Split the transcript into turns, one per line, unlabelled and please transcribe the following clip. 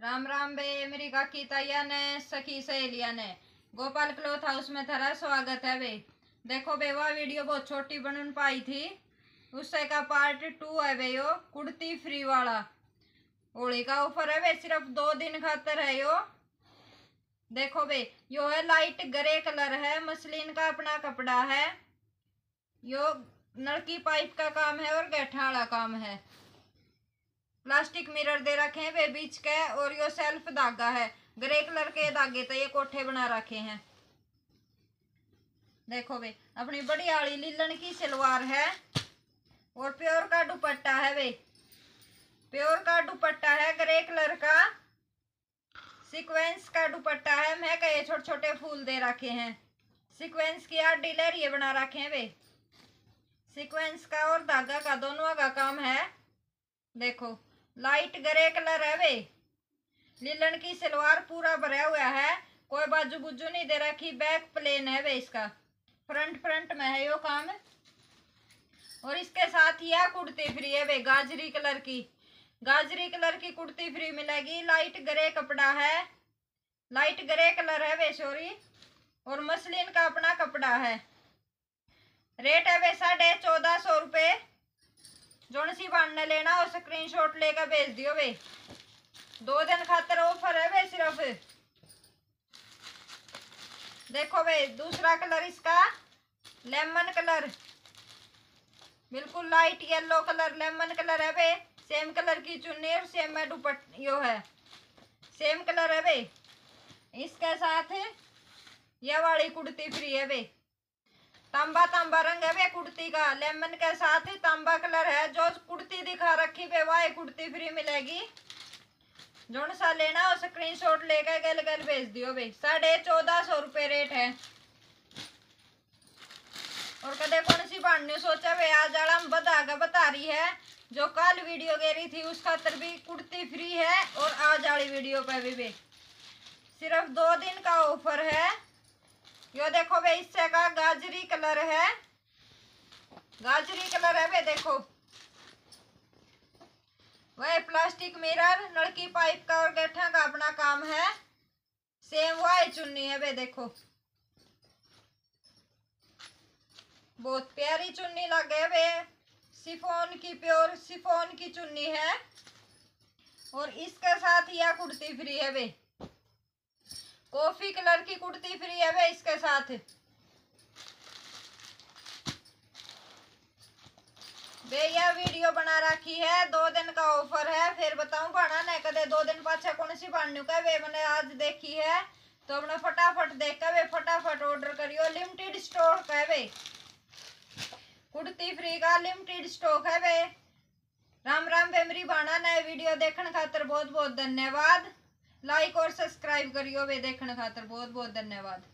राम राम बे मेरी काकी ताइया ने सखी सहेलिया ने गोपाल क्लॉथ हाउस में थारा स्वागत है बे। देखो बे वह वीडियो बहुत छोटी बन पाई थी, उससे का पार्ट 2 है बे। यो कुर्ती फ्री वाला होली का ऑफर है बे, सिर्फ 2 दिन खातर है यो। देखो बे यो है लाइट ग्रे कलर है, मसलिन का अपना कपड़ा है। यो नलकी पाइप का काम है और गैठा वाला काम है। प्लास्टिक मिरर दे रखे हैं वे बीच के, और यो सेल्फ धागा है, ग्रे कलर के धागे तो ये कोठे बना रखे हैं। देखो वे अपनी बड़ी आली लीलन की सलवार है और प्योर का दुपट्टा है वे। प्योर का दुपट्टा है ग्रे कलर का, सीक्वेंस का दुपट्टा है। मैं कहे छोटे छोटे फूल दे रखे हैं, सीक्वेंस की आर्ट डीलर ये बना रखे हैं वे। सीक्वेंस का और धागा का दोनों का काम है। देखो लाइट ग्रे कलर है वे। लीलन की सलवार पूरा भरा हुआ है, कोई बाजू बुजू नहीं दे रखी। बैक प्लेन है वे इसका, फ्रंट में है यो काम। और इसके साथ यह कुर्ती फ्री है वे, गाजरी कलर की। गाजरी कलर की कुर्ती फ्री मिलेगी। लाइट ग्रे कपड़ा है, लाइट ग्रे कलर है वे सॉरी, और मसलिन का अपना कपड़ा है। रेट है वे 1450 रुपये। जोन सी बनने लेना और स्क्रीनशॉट लेकर भेज दियो वे। 2 दिन खातर ऑफर है वे सिर्फ। देखो वे दूसरा कलर इसका लेमन कलर, बिल्कुल light yellow colour lemon colour है वे। सेम कलर की चुन्नी और सेम में दुपट्टा यो है, सेम कलर है वे। इसके साथ यह वाली कुर्ती फ्री है वे। तांबा तांबा रंग है वे कुर्ती का, लेमन के साथ ही तांबा कलर है। जो कुर्ती दिखा रखी वे वह कुर्ती फ्री मिलेगी। जोन सा लेना और स्क्रीनशॉट लेकर गल गल भेज दियो वे। 1450 रुपये रेट है। और कदे कौन सी बांधने सोचा वे, आज आला बता रही है। जो कल वीडियो गे रही थी उस खातर भी कुर्ती फ्री है, और आज वाली वीडियो पे भी वे सिर्फ 2 दिन का ऑफर है। यो देखो वे इससे का गाजरी कलर है, गाजरी कलर है वे। देखो वह प्लास्टिक मिरर नलकी पाइप का और गैठा का अपना काम है। सेम वह चुन्नी है वे। देखो बहुत प्यारी चुन्नी लगे वे, शिफॉन की, प्योर शिफॉन की चुन्नी है। और इसके साथ यह कुर्ती फ्री है वे, कॉफी कलर की कुर्ती फ्री है वे इसके साथ। वे यह वीडियो बना रखी है, 2 दिन का ऑफर है। फिर बताऊं बना नहीं कदे 2 दिन पाछे कौन सी बनू का वे मैंने आज देखी है, तो अपने फटाफट देख कर वे फटाफट ऑर्डर करियो। लिमिटेड स्टॉक है वे, कुर्ती फ्री का लिमिटेड स्टॉक है वे। राम राम बे मेरी बाणा। नए वीडियो देखने खातर बहुत बहुत धन्यवाद। लाइक और सब्सक्राइब करियो वे, देखने खातर बहुत बहुत धन्यवाद।